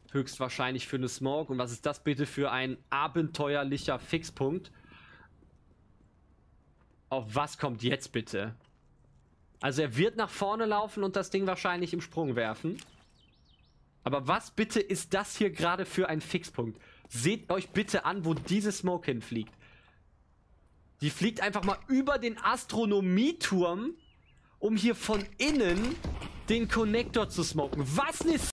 Höchstwahrscheinlich für eine Smoke. Und was ist das bitte für ein abenteuerlicher Fixpunkt? Auf was kommt jetzt bitte? Also er wird nach vorne laufen und das Ding wahrscheinlich im Sprung werfen. Aber was bitte ist das hier gerade für ein Fixpunkt? Seht euch bitte an, wo diese Smoke hinfliegt. Die fliegt einfach mal über den Astronomieturm, um hier von innen den Connector zu smoken. Was ist